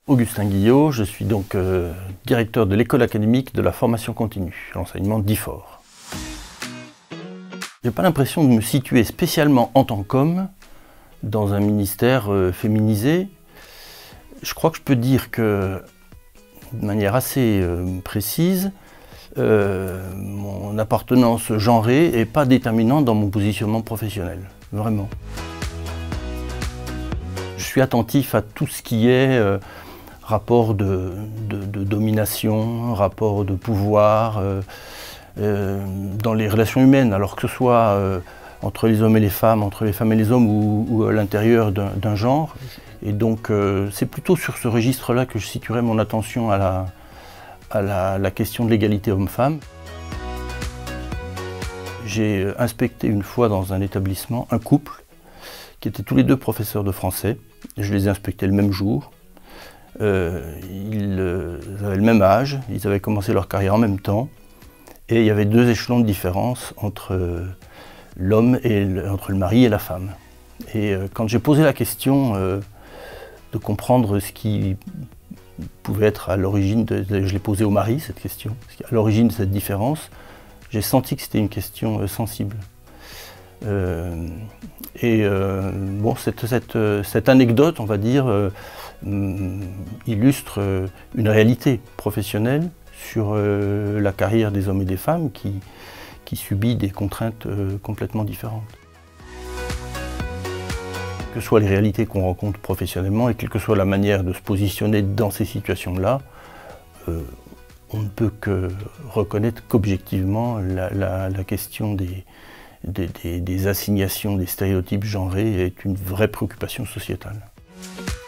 Augustin Guillot, je suis donc directeur de l'école académique de la formation continue, l'enseignement d'IFOR. Je n'ai pas l'impression de me situer spécialement en tant qu'homme dans un ministère féminisé. Je crois que je peux dire que, de manière assez précise, mon appartenance genrée n'est pas déterminante dans mon positionnement professionnel, vraiment. Je suis attentif à tout ce qui est rapport de domination, rapport de pouvoir dans les relations humaines, alors que ce soit entre les hommes et les femmes, entre les femmes et les hommes ou à l'intérieur d'un genre. Et donc c'est plutôt sur ce registre-là que je situerai mon attention à la question de l'égalité homme-femme. J'ai inspecté une fois dans un établissement un couple qui étaient tous les deux professeurs de français. Je les ai inspectés le même jour. Ils avaient le même âge, ils avaient commencé leur carrière en même temps. Et il y avait deux échelons de différence entre l'homme et entre le mari et la femme. Et quand j'ai posé la question de comprendre ce qui pouvait être à l'origine, je l'ai posé au mari cette question, à l'origine de cette différence, j'ai senti que c'était une question sensible. Bon, cette anecdote, on va dire, illustre une réalité professionnelle sur la carrière des hommes et des femmes qui subit des contraintes complètement différentes. Que soient les réalités qu'on rencontre professionnellement et quelle que soit la manière de se positionner dans ces situations-là, on ne peut que reconnaître qu'objectivement la question des assignations, des stéréotypes genrés est une vraie préoccupation sociétale.